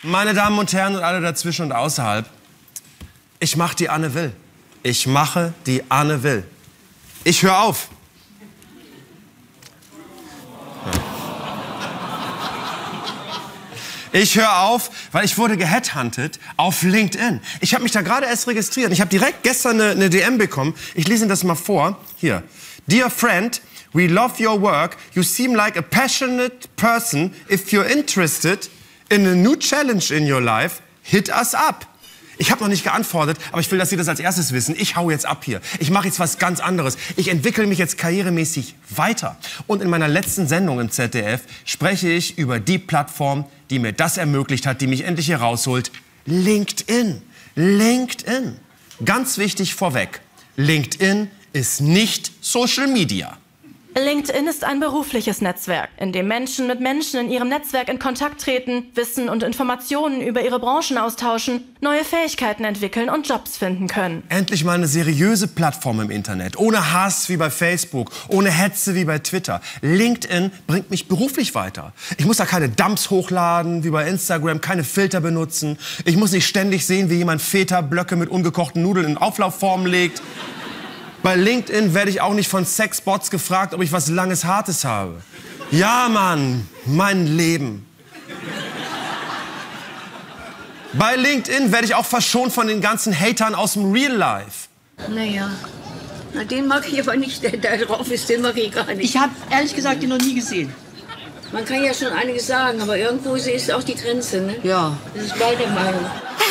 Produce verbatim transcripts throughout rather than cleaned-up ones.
Meine Damen und Herren und alle dazwischen und außerhalb, ich mache die Anne Will. Ich mache die Anne Will. Ich höre auf. Ich höre auf, weil ich wurde geheadhuntet auf LinkedIn. Ich habe mich da gerade erst registriert. Ich habe direkt gestern eine, eine D M bekommen. Ich lese Ihnen das mal vor. Hier. Dear friend, we love your work. You seem like a passionate person. If you're interested in a new challenge in your life, hit us up. Ich habe noch nicht geantwortet, aber ich will, dass Sie das als erstes wissen. Ich hau jetzt ab hier. Ich mache jetzt was ganz anderes. Ich entwickle mich jetzt karrieremäßig weiter. Und in meiner letzten Sendung im Z D F spreche ich über die Plattform, die mir das ermöglicht hat, die mich endlich hier rausholt. LinkedIn. LinkedIn. Ganz wichtig vorweg. LinkedIn ist nicht Social Media. LinkedIn ist ein berufliches Netzwerk, in dem Menschen mit Menschen in ihrem Netzwerk in Kontakt treten, Wissen und Informationen über ihre Branchen austauschen, neue Fähigkeiten entwickeln und Jobs finden können. Endlich mal eine seriöse Plattform im Internet. Ohne Hass wie bei Facebook, ohne Hetze wie bei Twitter. LinkedIn bringt mich beruflich weiter. Ich muss da keine Dumps hochladen wie bei Instagram, keine Filter benutzen. Ich muss nicht ständig sehen, wie jemand Feta-Blöcke mit ungekochten Nudeln in Auflaufform legt. Bei LinkedIn werde ich auch nicht von Sexbots gefragt, ob ich was Langes, Hartes habe. Ja, Mann, mein Leben. Bei LinkedIn werde ich auch verschont von den ganzen Hatern aus dem Real Life. Naja, na, den mag ich aber nicht, der da drauf ist, den mag ich gar nicht. Ich habe ehrlich gesagt den noch nie gesehen. Man kann ja schon einiges sagen, aber irgendwo ist auch die Grenze, ne? Ja. Das ist meine Meinung.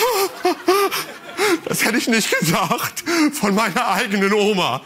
Das hätte ich nicht gedacht von meiner eigenen Oma.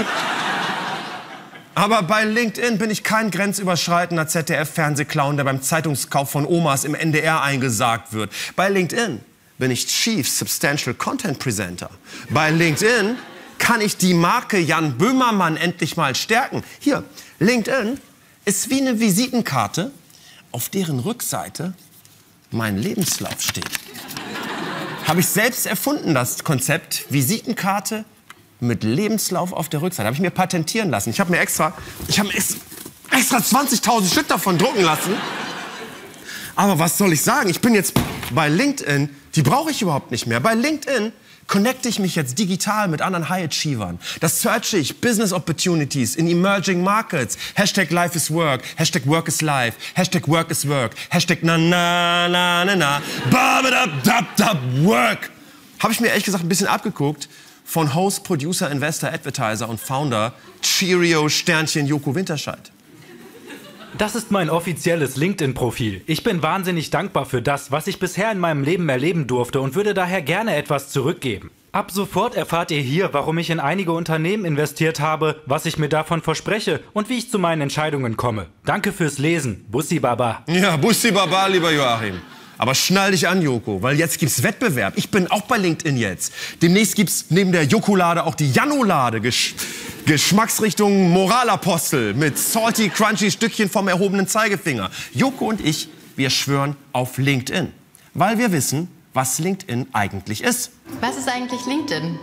Aber bei LinkedIn bin ich kein grenzüberschreitender Z D F-Fernsehclown, der beim Zeitungskauf von Omas im N D R eingesagt wird. Bei LinkedIn bin ich Chief Substantial Content Presenter. Bei LinkedIn kann ich die Marke Jan Böhmermann endlich mal stärken. Hier, LinkedIn ist wie eine Visitenkarte, auf deren Rückseite mein Lebenslauf steht. Habe ich selbst erfunden, das Konzept Visitenkarte mit Lebenslauf auf der Rückseite. Habe ich mir patentieren lassen. Ich habe mir extra, ich habe extra zwanzigtausend Stück davon drucken lassen. Aber was soll ich sagen? Ich bin jetzt bei LinkedIn, die brauche ich überhaupt nicht mehr. Bei LinkedIn connecte ich mich jetzt digital mit anderen High Achievern. Das searche ich Business Opportunities in Emerging Markets. Hashtag Life is Work, Hashtag Work is Life, Hashtag Work is Work, Hashtag na na na na na, babadabdabdab Work. Habe ich mir ehrlich gesagt ein bisschen abgeguckt von Host, Producer, Investor, Advertiser und Founder Cheerio Sternchen Joko Winterscheid. Das ist mein offizielles LinkedIn-Profil. Ich bin wahnsinnig dankbar für das, was ich bisher in meinem Leben erleben durfte und würde daher gerne etwas zurückgeben. Ab sofort erfahrt ihr hier, warum ich in einige Unternehmen investiert habe, was ich mir davon verspreche und wie ich zu meinen Entscheidungen komme. Danke fürs Lesen. Bussi Baba. Ja, Bussi Baba, lieber Joachim. Aber schnall dich an, Joko, weil jetzt gibt's Wettbewerb. Ich bin auch bei LinkedIn jetzt. Demnächst gibt's neben der Joko-Lade auch die Janno-Lade. Gesch Geschmacksrichtung Moralapostel mit salty, crunchy Stückchen vom erhobenen Zeigefinger. Joko und ich, wir schwören auf LinkedIn. Weil wir wissen, was LinkedIn eigentlich ist. Was ist eigentlich LinkedIn?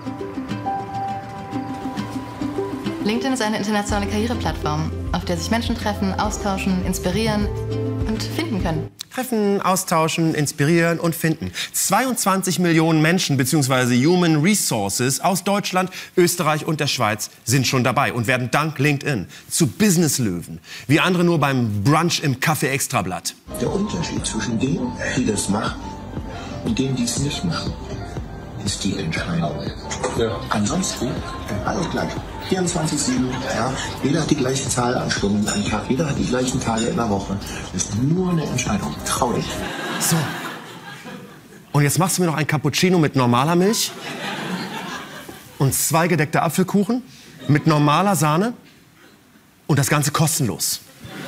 LinkedIn ist eine internationale Karriereplattform, auf der sich Menschen treffen, austauschen, inspirieren und finden können. Treffen, austauschen, inspirieren und finden. zweiundzwanzig Millionen Menschen bzw. Human Resources aus Deutschland, Österreich und der Schweiz sind schon dabei und werden dank LinkedIn zu Businesslöwen. Wie andere nur beim Brunch im Café Extrablatt. Der Unterschied zwischen denen, die das machen, und denen, die es nicht machen, ist die Entscheidung. Ja. Ansonsten alles gleich. vierundzwanzig sieben, ja. Jeder hat die gleiche Zahl an Stunden am Tag, jeder hat die gleichen Tage in der Woche. Das ist nur eine Entscheidung. Trau dich. So. Und jetzt machst du mir noch ein Cappuccino mit normaler Milch und zwei gedeckte Apfelkuchen mit normaler Sahne und das Ganze kostenlos.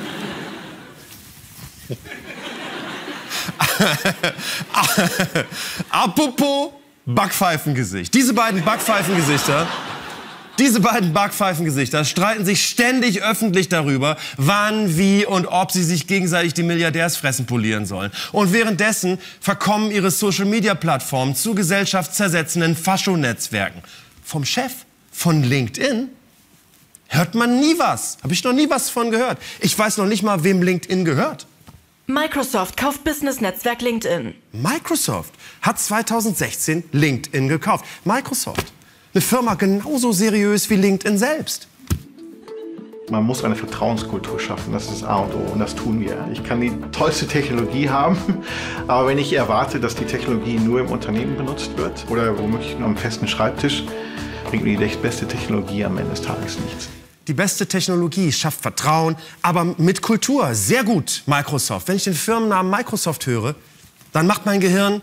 Apropos Backpfeifengesicht. Diese beiden Backpfeifengesichter, diese beiden Backpfeifengesichter streiten sich ständig öffentlich darüber, wann, wie und ob sie sich gegenseitig die Milliardärsfressen polieren sollen. Und währenddessen verkommen ihre Social-Media-Plattformen zu gesellschaftszersetzenden Fascho-Netzwerken. Vom Chef von LinkedIn hört man nie was. Habe ich noch nie was von gehört. Ich weiß noch nicht mal, wem LinkedIn gehört. Microsoft kauft Business-Netzwerk LinkedIn. Microsoft hat zweitausendsechzehn LinkedIn gekauft. Microsoft, eine Firma genauso seriös wie LinkedIn selbst. Man muss eine Vertrauenskultur schaffen, das ist A und O und das tun wir. Ich kann die tollste Technologie haben, aber wenn ich erwarte, dass die Technologie nur im Unternehmen benutzt wird oder womöglich nur am festen Schreibtisch, bringt mir die beste Technologie am Ende des Tages nichts. Die beste Technologie schafft Vertrauen, aber mit Kultur. Sehr gut, Microsoft. Wenn ich den Firmennamen Microsoft höre, dann macht mein Gehirn...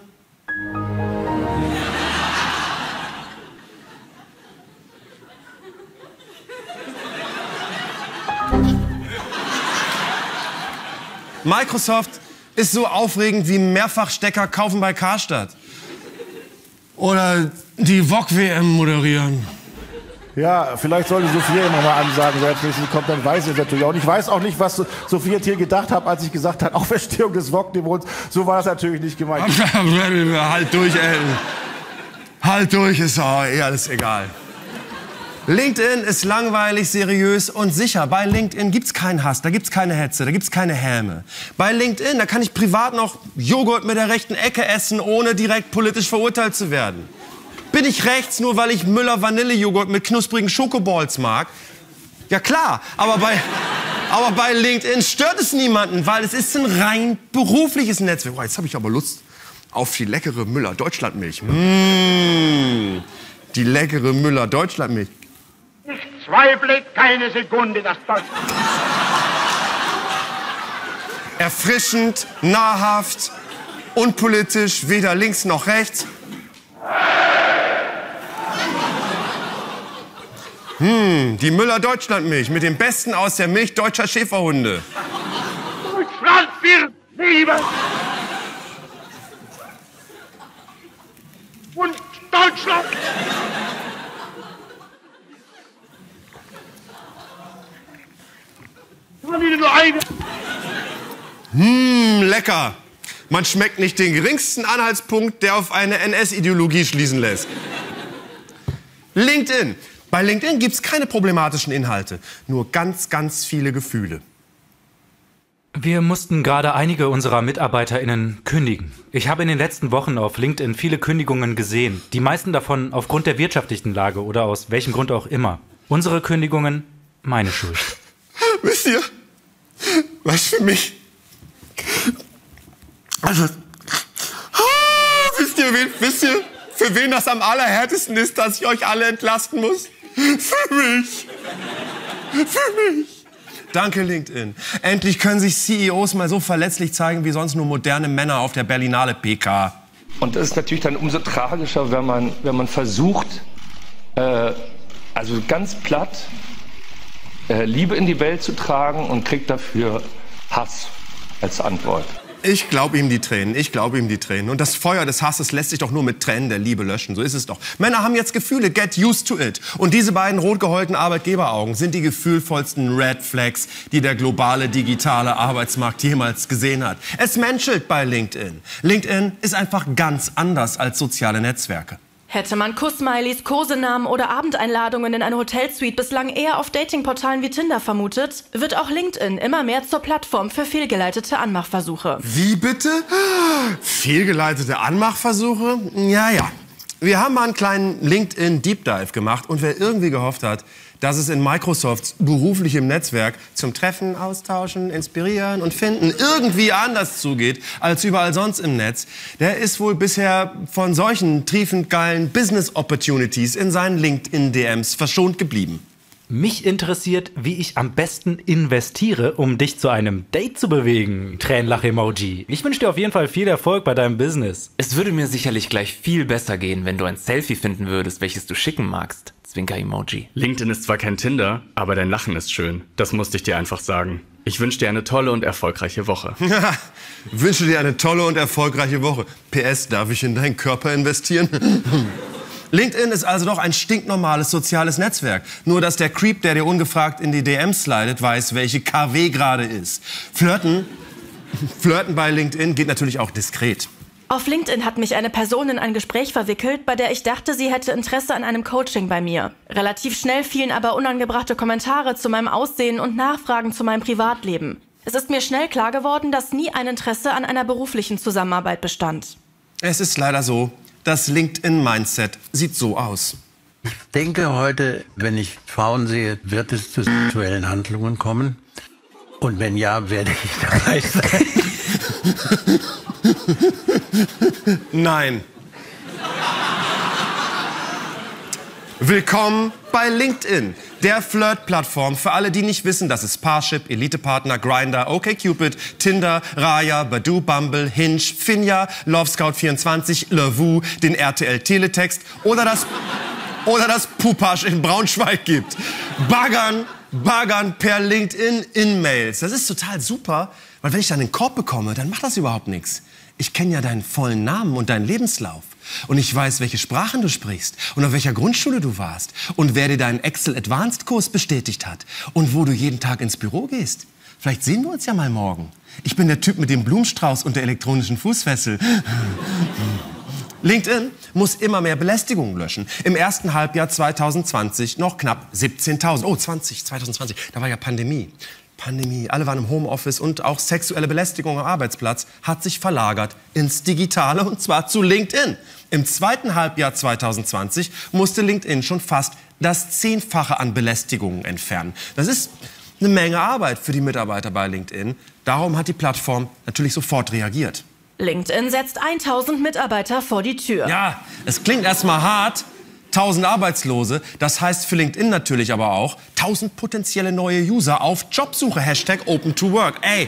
Microsoft ist so aufregend wie Mehrfachstecker kaufen bei Karstadt. Oder die V O G-W M moderieren. Ja, vielleicht sollte Sophia immer mal ansagen, wer jetzt nicht kommt, dann weiß ich es natürlich auch nicht. Ich weiß auch nicht, was Sophia Thiel gedacht hat, als ich gesagt habe, Auferstehung des V O G-Niveaus. So war das natürlich nicht gemeint. Halt durch, ey. Halt durch, ist auch eh alles egal. LinkedIn ist langweilig, seriös und sicher. Bei LinkedIn gibt's keinen Hass, da gibt's keine Hetze, da gibt's keine Häme. Bei LinkedIn, da kann ich privat noch Joghurt mit der rechten Ecke essen, ohne direkt politisch verurteilt zu werden. Bin ich rechts, nur weil ich Müller-Vanille-Joghurt mit knusprigen Schokoballs mag? Ja klar, aber bei, aber bei LinkedIn stört es niemanden, weil es ist ein rein berufliches Netzwerk. Oh, jetzt habe ich aber Lust auf die leckere Müller-Deutschlandmilch. Mmh, die leckere Müller-Deutschlandmilch. Ich zweifle keine Sekunde, dass das... Erfrischend, nahrhaft, unpolitisch, weder links noch rechts. Hm, die Müller-Deutschlandmilch mit dem Besten aus der Milch deutscher Schäferhunde. Deutschland wird leben! Und Deutschland! Hm, lecker. Man schmeckt nicht den geringsten Anhaltspunkt, der auf eine N S-Ideologie schließen lässt. LinkedIn. Bei LinkedIn gibt's keine problematischen Inhalte, nur ganz, ganz viele Gefühle. Wir mussten gerade einige unserer MitarbeiterInnen kündigen. Ich habe in den letzten Wochen auf LinkedIn viele Kündigungen gesehen. Die meisten davon aufgrund der wirtschaftlichen Lage oder aus welchem Grund auch immer. Unsere Kündigungen, meine Schuld. Wisst ihr, was für mich... Also... Wisst ihr, wen, wisst ihr, für wen das am allerhärtesten ist, dass ich euch alle entlasten muss? Für mich. Für mich. Danke, LinkedIn. Endlich können sich C E Os mal so verletzlich zeigen, wie sonst nur moderne Männer auf der Berlinale P K. Und das ist natürlich dann umso tragischer, wenn man, wenn man versucht, äh, also ganz platt, äh, Liebe in die Welt zu tragen und kriegt dafür Hass als Antwort. Ich glaube ihm die Tränen, ich glaube ihm die Tränen. Und das Feuer des Hasses lässt sich doch nur mit Tränen der Liebe löschen. So ist es doch. Männer haben jetzt Gefühle, get used to it. Und diese beiden rot geheulten Arbeitgeberaugen sind die gefühlvollsten Red Flags, die der globale digitale Arbeitsmarkt jemals gesehen hat. Es menschelt bei LinkedIn. LinkedIn ist einfach ganz anders als soziale Netzwerke. Hätte man Kuss-Smileys, Kosenamen oder Abendeinladungen in eine Hotelsuite bislang eher auf Datingportalen wie Tinder vermutet, wird auch LinkedIn immer mehr zur Plattform für fehlgeleitete Anmachversuche. Wie bitte? Fehlgeleitete Anmachversuche? Ja, ja. Wir haben mal einen kleinen LinkedIn-Deep Dive gemacht und wer irgendwie gehofft hat, dass es in Microsofts beruflichem Netzwerk zum Treffen, Austauschen, Inspirieren und Finden irgendwie anders zugeht als überall sonst im Netz, der ist wohl bisher von solchen triefend geilen Business-Opportunities in seinen LinkedIn-D Ms verschont geblieben. Mich interessiert, wie ich am besten investiere, um dich zu einem Date zu bewegen. Tränenlach-Emoji. Ich wünsche dir auf jeden Fall viel Erfolg bei deinem Business. Es würde mir sicherlich gleich viel besser gehen, wenn du ein Selfie finden würdest, welches du schicken magst. Zwinker-Emoji. LinkedIn ist zwar kein Tinder, aber dein Lachen ist schön. Das musste ich dir einfach sagen. Ich wünsche dir eine tolle und erfolgreiche Woche. Wünsche dir eine tolle und erfolgreiche Woche. P S, darf ich in deinen Körper investieren? LinkedIn ist also doch ein stinknormales soziales Netzwerk. Nur, dass der Creep, der dir ungefragt in die D Ms slidet, weiß, welche K W gerade ist. Flirten, Flirten bei LinkedIn geht natürlich auch diskret. Auf LinkedIn hat mich eine Person in ein Gespräch verwickelt, bei der ich dachte, sie hätte Interesse an einem Coaching bei mir. Relativ schnell fielen aber unangebrachte Kommentare zu meinem Aussehen und Nachfragen zu meinem Privatleben. Es ist mir schnell klar geworden, dass nie ein Interesse an einer beruflichen Zusammenarbeit bestand. Es ist leider so, das LinkedIn-Mindset sieht so aus. Ich denke heute, wenn ich Frauen sehe, wird es zu sexuellen Handlungen kommen. Und wenn ja, werde ich dabei sein. Nein. Willkommen bei LinkedIn, der Flirt-Plattform für alle, die nicht wissen, dass es Parship, Elite-Partner, Grindr, OkCupid, Tinder, Raya, Badoo, Bumble, Hinge, Finja, Lovescout vierundzwanzig, Lovoo, den R T L-Teletext oder das, oder das Pupasch in Braunschweig gibt. Baggern, baggern per LinkedIn in Mails. Das ist total super, weil wenn ich dann einen Korb bekomme, dann macht das überhaupt nichts. Ich kenne ja deinen vollen Namen und deinen Lebenslauf. Und ich weiß, welche Sprachen du sprichst und auf welcher Grundschule du warst und wer dir deinen Excel Advanced Kurs bestätigt hat und wo du jeden Tag ins Büro gehst. Vielleicht sehen wir uns ja mal morgen. Ich bin der Typ mit dem Blumenstrauß und der elektronischen Fußfessel. LinkedIn muss immer mehr Belästigungen löschen. Im ersten Halbjahr zweitausendzwanzig noch knapp siebzehntausend. Oh, zwanzig, zweitausendzwanzig, da war ja Pandemie. Pandemie, alle waren im Homeoffice und auch sexuelle Belästigung am Arbeitsplatz hat sich verlagert ins Digitale und zwar zu LinkedIn. Im zweiten Halbjahr zweitausendzwanzig musste LinkedIn schon fast das Zehnfache an Belästigungen entfernen. Das ist eine Menge Arbeit für die Mitarbeiter bei LinkedIn. Darum hat die Plattform natürlich sofort reagiert. LinkedIn setzt tausend Mitarbeiter vor die Tür. Ja, es klingt erstmal hart. tausend Arbeitslose, das heißt für LinkedIn natürlich aber auch tausend potenzielle neue User auf Jobsuche, Hashtag Open to Work. Ey,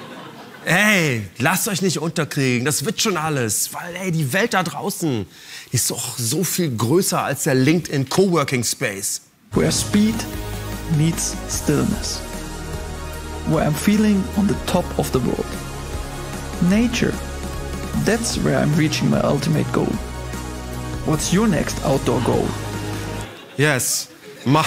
ey, lasst euch nicht unterkriegen, das wird schon alles. Weil, ey, die Welt da draußen ist doch so viel größer als der LinkedIn Coworking Space. Where speed meets stillness. Where I'm feeling on the top of the world. Nature, that's where I'm reaching my ultimate goal. What's your next outdoor goal? Yes. My,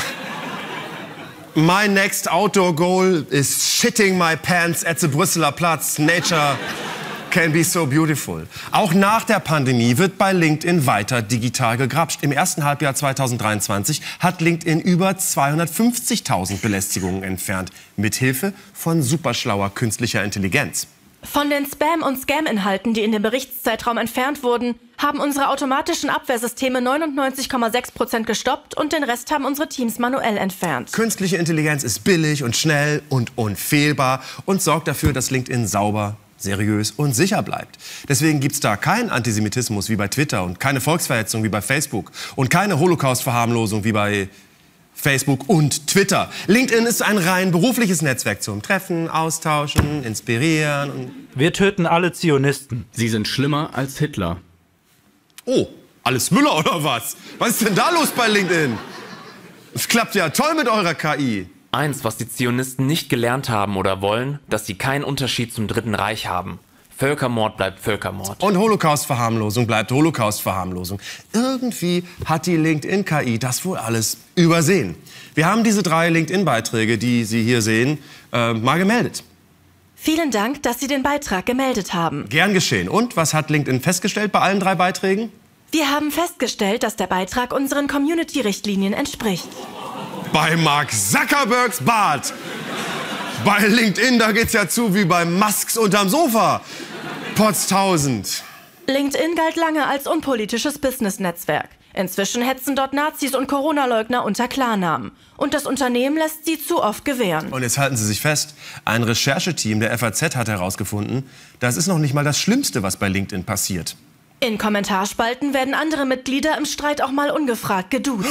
my next outdoor goal is shitting my pants at the Brüsseler Platz. Nature can be so beautiful. Auch nach der Pandemie wird bei LinkedIn weiter digital gegrapscht. Im ersten Halbjahr zweitausenddreiundzwanzig hat LinkedIn über zweihundertfünfzigtausend Belästigungen entfernt. Mithilfe von superschlauer künstlicher Intelligenz. Von den Spam- und Scam-Inhalten, die in dem Berichtszeitraum entfernt wurden, haben unsere automatischen Abwehrsysteme neunundneunzig Komma sechs Prozent gestoppt und den Rest haben unsere Teams manuell entfernt. Künstliche Intelligenz ist billig und schnell und unfehlbar und sorgt dafür, dass LinkedIn sauber, seriös und sicher bleibt. Deswegen gibt's da keinen Antisemitismus wie bei Twitter und keine Volksverhetzung wie bei Facebook und keine Holocaust-Verharmlosung wie bei Facebook und Twitter. LinkedIn ist ein rein berufliches Netzwerk zum Treffen, Austauschen, Inspirieren. Und Wir töten alle Zionisten. Sie sind schlimmer als Hitler. Oh, alles Müller oder was? Was ist denn da los bei LinkedIn? Es klappt ja toll mit eurer K I. Eins, was die Zionisten nicht gelernt haben oder wollen, dass sie keinen Unterschied zum Dritten Reich haben. Völkermord bleibt Völkermord. Und Holocaust-Verharmlosung bleibt Holocaust-Verharmlosung. Irgendwie hat die LinkedIn-K I das wohl alles übersehen. Wir haben diese drei LinkedIn-Beiträge, die Sie hier sehen, äh, mal gemeldet. Vielen Dank, dass Sie den Beitrag gemeldet haben. Gern geschehen. Und was hat LinkedIn festgestellt bei allen drei Beiträgen? Wir haben festgestellt, dass der Beitrag unseren Community-Richtlinien entspricht. Bei Mark Zuckerbergs Bart. Bei LinkedIn, da geht's ja zu wie bei Musks unterm Sofa. Potztausend. LinkedIn galt lange als unpolitisches Business-Netzwerk. Inzwischen hetzen dort Nazis und Corona-Leugner unter Klarnamen. Und das Unternehmen lässt sie zu oft gewähren. Und jetzt halten Sie sich fest, ein Rechercheteam der F A Z hat herausgefunden, das ist noch nicht mal das Schlimmste, was bei LinkedIn passiert. In Kommentarspalten werden andere Mitglieder im Streit auch mal ungefragt geduzt.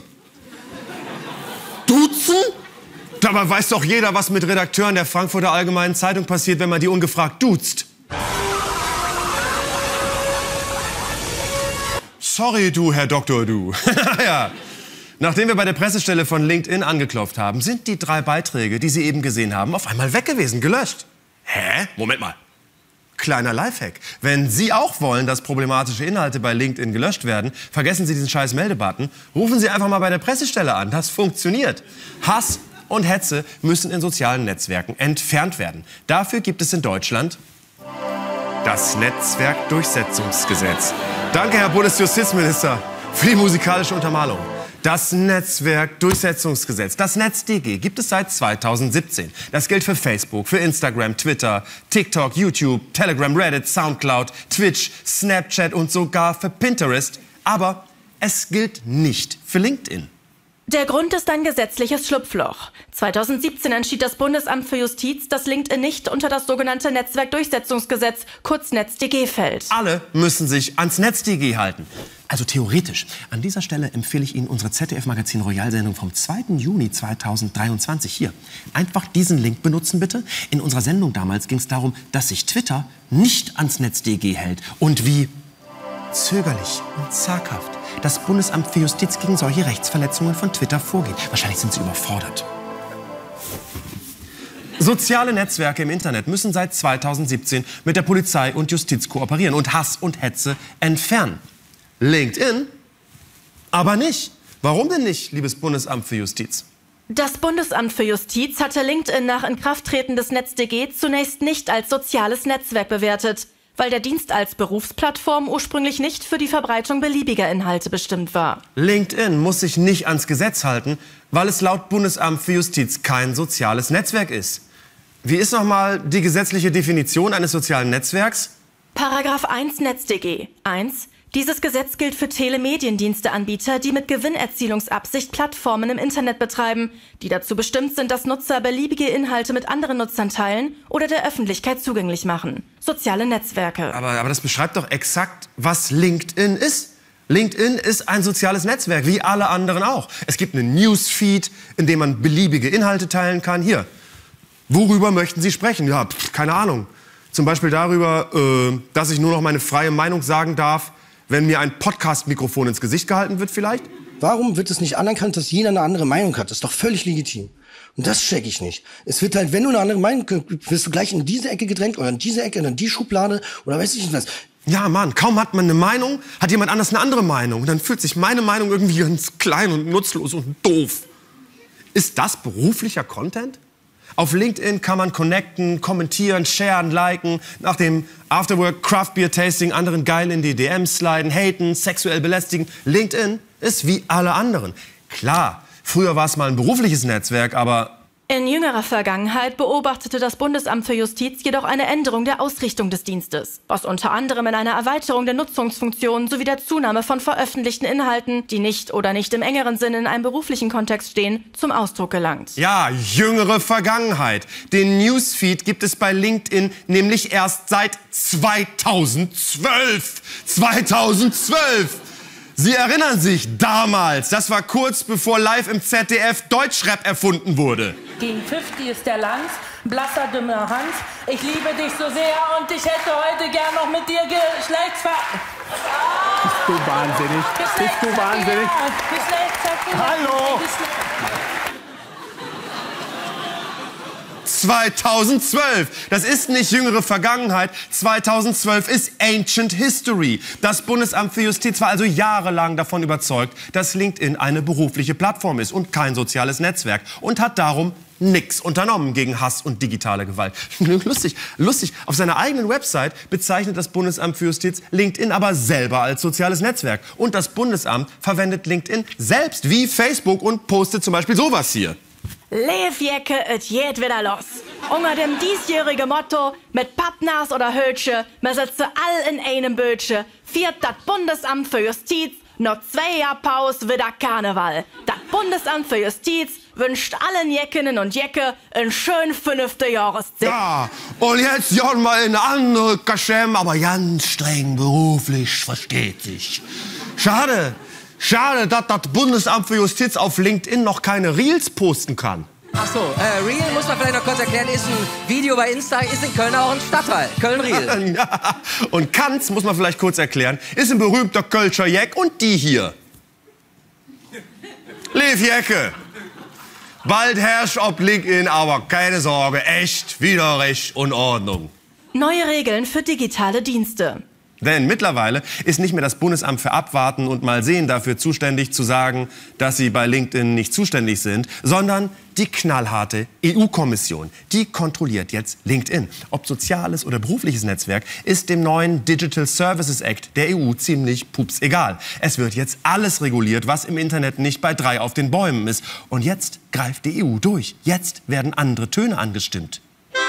Duzen? Dabei weiß doch jeder, was mit Redakteuren der Frankfurter Allgemeinen Zeitung passiert, wenn man die ungefragt duzt. Sorry, du, Herr Doktor, du. Ja. Nachdem wir bei der Pressestelle von LinkedIn angeklopft haben, sind die drei Beiträge, die Sie eben gesehen haben, auf einmal weg gewesen, gelöscht. Hä? Moment mal. Kleiner Lifehack. Wenn Sie auch wollen, dass problematische Inhalte bei LinkedIn gelöscht werden, vergessen Sie diesen scheiß Meldebutton. Rufen Sie einfach mal bei der Pressestelle an. Das funktioniert. Hass und Hetze müssen in sozialen Netzwerken entfernt werden. Dafür gibt es in Deutschland das Netzwerkdurchsetzungsgesetz. Danke, Herr Bundesjustizminister, für die musikalische Untermalung. Das Netzwerkdurchsetzungsgesetz, das NetzDG, gibt es seit zweitausendsiebzehn. Das gilt für Facebook, für Instagram, Twitter, TikTok, YouTube, Telegram, Reddit, Soundcloud, Twitch, Snapchat und sogar für Pinterest. Aber es gilt nicht für LinkedIn. Der Grund ist ein gesetzliches Schlupfloch. zweitausendsiebzehn entschied das Bundesamt für Justiz, dass LinkedIn nicht unter das sogenannte Netzwerkdurchsetzungsgesetz, kurz NetzDG, fällt. Alle müssen sich ans NetzDG halten. Also theoretisch. An dieser Stelle empfehle ich Ihnen unsere Z D F-Magazin Royal-Sendung vom zweiten Juni zweitausenddreiundzwanzig. Hier, einfach diesen Link benutzen, bitte. In unserer Sendung damals ging es darum, dass sich Twitter nicht ans NetzDG hält. Und wie zögerlich und zaghaft das Bundesamt für Justiz gegen solche Rechtsverletzungen von Twitter vorgeht. Wahrscheinlich sind sie überfordert. Soziale Netzwerke im Internet müssen seit zweitausendsiebzehn mit der Polizei und Justiz kooperieren und Hass und Hetze entfernen. LinkedIn aber nicht. Warum denn nicht, liebes Bundesamt für Justiz? Das Bundesamt für Justiz hatte LinkedIn nach Inkrafttreten des NetzDG zunächst nicht als soziales Netzwerk bewertet, weil der Dienst als Berufsplattform ursprünglich nicht für die Verbreitung beliebiger Inhalte bestimmt war. LinkedIn muss sich nicht ans Gesetz halten, weil es laut Bundesamt für Justiz kein soziales Netzwerk ist. Wie ist nochmal die gesetzliche Definition eines sozialen Netzwerks? Paragraph eins NetzDG. eins. Dieses Gesetz gilt für Telemediendiensteanbieter, die mit Gewinnerzielungsabsicht Plattformen im Internet betreiben, die dazu bestimmt sind, dass Nutzer beliebige Inhalte mit anderen Nutzern teilen oder der Öffentlichkeit zugänglich machen. Soziale Netzwerke. Aber, aber das beschreibt doch exakt, was LinkedIn ist. LinkedIn ist ein soziales Netzwerk, wie alle anderen auch. Es gibt einen Newsfeed, in dem man beliebige Inhalte teilen kann. Hier, worüber möchten Sie sprechen? Ja, pff, keine Ahnung. Zum Beispiel darüber, äh, dass ich nur noch meine freie Meinung sagen darf, wenn mir ein Podcast-Mikrofon ins Gesicht gehalten wird vielleicht? Warum wird es nicht anerkannt, dass jeder eine andere Meinung hat? Das ist doch völlig legitim. Und das check ich nicht. Es wird halt, wenn du eine andere Meinung hast, wirst du gleich in diese Ecke gedrängt oder in diese Ecke oder in die Schublade oder weiß ich nicht was. Ja, Mann, kaum hat man eine Meinung, hat jemand anders eine andere Meinung. Und dann fühlt sich meine Meinung irgendwie ganz klein und nutzlos und doof. Ist das beruflicher Content? Auf LinkedIn kann man connecten, kommentieren, sharen, liken, nach dem Afterwork Craft Beer Tasting anderen geil in die D Ms sliden, haten, sexuell belästigen. LinkedIn ist wie alle anderen. Klar, früher war es mal ein berufliches Netzwerk, aber... In jüngerer Vergangenheit beobachtete das Bundesamt für Justiz jedoch eine Änderung der Ausrichtung des Dienstes, was unter anderem in einer Erweiterung der Nutzungsfunktionen sowie der Zunahme von veröffentlichten Inhalten, die nicht oder nicht im engeren Sinne in einem beruflichen Kontext stehen, zum Ausdruck gelangt. Ja, jüngere Vergangenheit. Den Newsfeed gibt es bei LinkedIn nämlich erst seit zweitausendzwölf. zweitausendzwölf! Sie erinnern sich, damals, das war kurz bevor live im Z D F Deutschrap erfunden wurde. Gegen fünfzig ist der Lanz, blasser, dümmer Hans. Ich liebe dich so sehr und ich hätte heute gern noch mit dir Geschlechtsver... Bist du wahnsinnig? Bist du wahnsinnig? Geschlechtsverkehr. Hallo! zweitausendzwölf. Das ist nicht jüngere Vergangenheit. zweitausendzwölf ist Ancient History. Das Bundesamt für Justiz war also jahrelang davon überzeugt, dass LinkedIn eine berufliche Plattform ist und kein soziales Netzwerk und hat darum nichts unternommen gegen Hass und digitale Gewalt. Lustig, lustig. Auf seiner eigenen Website bezeichnet das Bundesamt für Justiz LinkedIn aber selber als soziales Netzwerk. Und das Bundesamt verwendet LinkedIn selbst wie Facebook und postet zum Beispiel sowas hier. Leefjecke, et geht wieder los. Unter dem diesjährigen Motto, mit Pappnas oder Hötsche, wir sitzen all in einem Bötsche, viert das Bundesamt für Justiz, noch zwei Jahre Pause wieder Karneval. Das Bundesamt für Justiz wünscht allen Jeckinnen und Jecke ein schön fünfte Jahreszeit. Ja, und jetzt jahren wir in eine andere Kaschem, aber ganz streng beruflich, versteht sich. Schade. Schade, dass das Bundesamt für Justiz auf LinkedIn noch keine Reels posten kann. Ach so, äh, Reel muss man vielleicht noch kurz erklären, ist ein Video bei Insta, ist in Köln auch ein Stadtteil. Köln-Reel. Ja. Und Kanz, muss man vielleicht kurz erklären, ist ein berühmter Kölscher Jeck und die hier. Lev Jecke. Bald herrscht ob LinkedIn, aber keine Sorge, echt, wieder Recht und Ordnung. Neue Regeln für digitale Dienste. Denn mittlerweile ist nicht mehr das Bundesamt für Abwarten und mal sehen dafür zuständig zu sagen, dass sie bei LinkedIn nicht zuständig sind, sondern die knallharte E U-Kommission. Die kontrolliert jetzt LinkedIn. Ob soziales oder berufliches Netzwerk ist dem neuen Digital Services Act der E U ziemlich pups egal. Es wird jetzt alles reguliert, was im Internet nicht bei drei auf den Bäumen ist. Und jetzt greift die E U durch. Jetzt werden andere Töne angestimmt.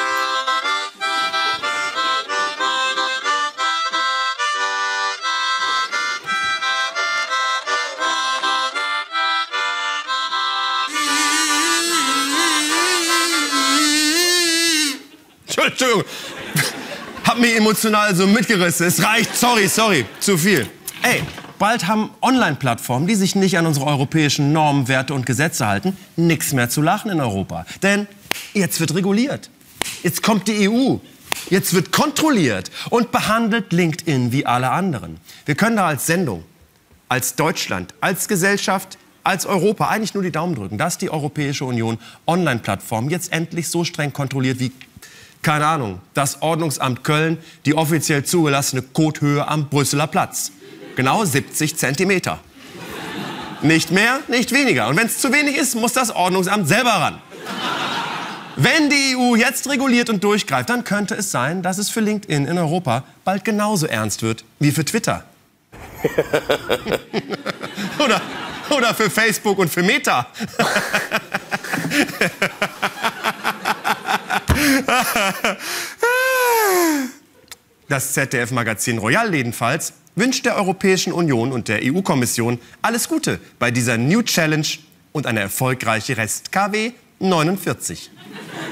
Entschuldigung, hab mich emotional so mitgerissen. Es reicht, sorry, sorry, zu viel. Ey, bald haben Online-Plattformen, die sich nicht an unsere europäischen Normen, Werte und Gesetze halten, nichts mehr zu lachen in Europa. Denn jetzt wird reguliert. Jetzt kommt die E U. Jetzt wird kontrolliert und behandelt LinkedIn wie alle anderen. Wir können da als Sendung, als Deutschland, als Gesellschaft, als Europa eigentlich nur die Daumen drücken, dass die Europäische Union Online-Plattformen jetzt endlich so streng kontrolliert wie, keine Ahnung, das Ordnungsamt Köln, die offiziell zugelassene Kothöhe am Brüsseler Platz. Genau siebzig Zentimeter. Nicht mehr, nicht weniger. Und wenn es zu wenig ist, muss das Ordnungsamt selber ran. Wenn die E U jetzt reguliert und durchgreift, dann könnte es sein, dass es für LinkedIn in Europa bald genauso ernst wird wie für Twitter. oder, oder für Facebook und für Meta. Das Z D F-Magazin Royal jedenfalls wünscht der Europäischen Union und der E U-Kommission alles Gute bei dieser New Challenge und eine erfolgreiche Rest K W neunundvierzig.